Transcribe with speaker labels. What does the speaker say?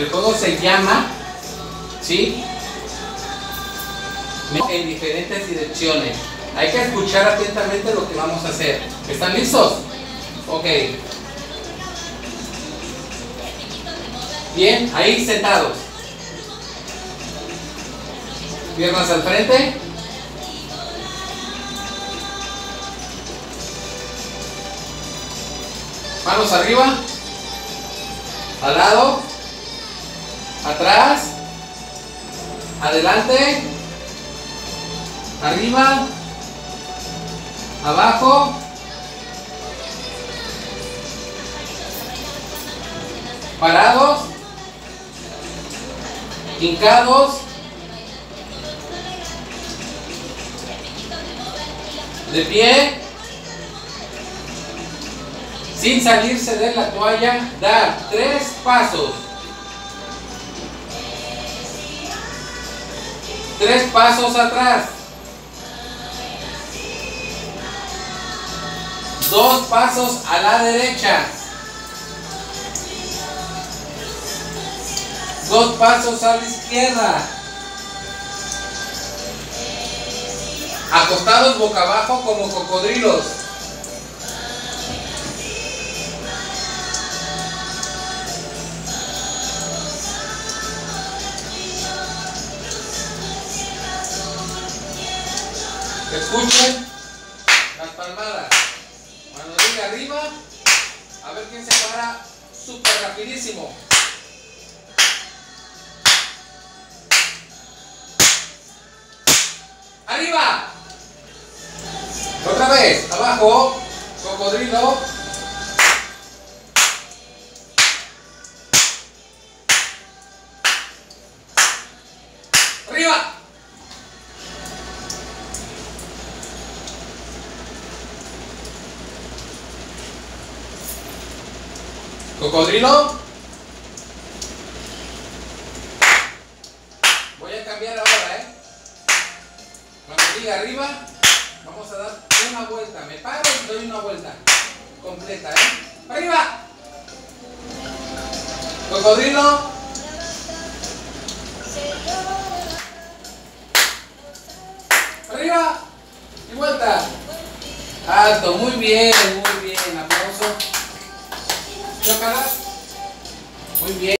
Speaker 1: El juego se llama, ¿sí?, en diferentes direcciones. Hay que escuchar atentamente lo que vamos a hacer. ¿Están listos? Ok. Bien, ahí sentados. Piernas al frente. Manos arriba. Al lado. Atrás. Adelante. Arriba. Abajo. Parados. Hincados. De pie. Sin salirse de la toalla, dar 3 pasos. 3 pasos atrás. 2 pasos a la derecha. 2 pasos a la izquierda. Acostados boca abajo como cocodrilos. Escuchen las palmadas. Cuando diga arriba, a ver quién se para súper rapidísimo. ¡Arriba! Otra vez, abajo, cocodrilo. ¡Arriba! Cocodrilo. Voy a cambiar ahora, Cuando diga arriba, vamos a dar una vuelta. Me paro y doy una vuelta completa, ¡Arriba! Cocodrilo. ¡Arriba! Y vuelta. Alto, muy bien, aplauso. Chócalas. Muy bien.